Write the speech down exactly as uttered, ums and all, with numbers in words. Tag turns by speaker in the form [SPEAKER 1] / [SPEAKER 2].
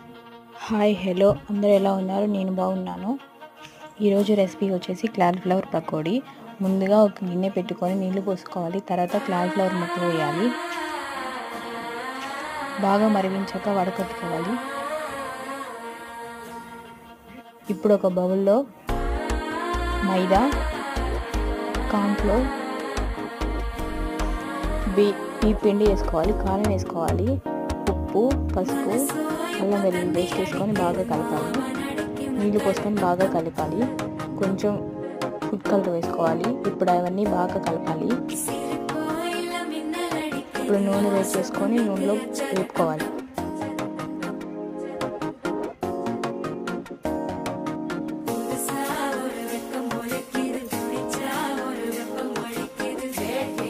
[SPEAKER 1] Hi hello అందరూ ఎలా ఉన్నారు? నేను బాగున్నాను. ఈరోజు రెసిపీ వచ్చేసి క్యాలీఫ్లవర్ పకోడీ. ముందుగా ఒక గిన్నె పెట్టుకొని నీళ్లు పోసుకోవాలి. తర్వాత క్యాలీఫ్లవర్ ముక్కలు వేయాలి. బాగా మరిగించాక వడకట్టుకోవాలి. ఇప్పుడు ఒక బౌల్లో మైదా, కార్న్ఫ్లోర్, బీ ఈ పిండి వేసుకోవాలి. కారం వేసుకోవాలి. ఉప్పు, పసుపు, అల్లం వెల్లుల్లి పేస్ట్ వేసుకొని బాగా కలపాలి. నీళ్ళు పోసుకొని బాగా కలపాలి. కొంచెం ఫుడ్ కలర్ వేసుకోవాలి. ఇప్పుడు అవన్నీ బాగా కలపాలి. ఇప్పుడు నూనె వేసి చేసుకొని నూనెలో వేపుకోవాలి.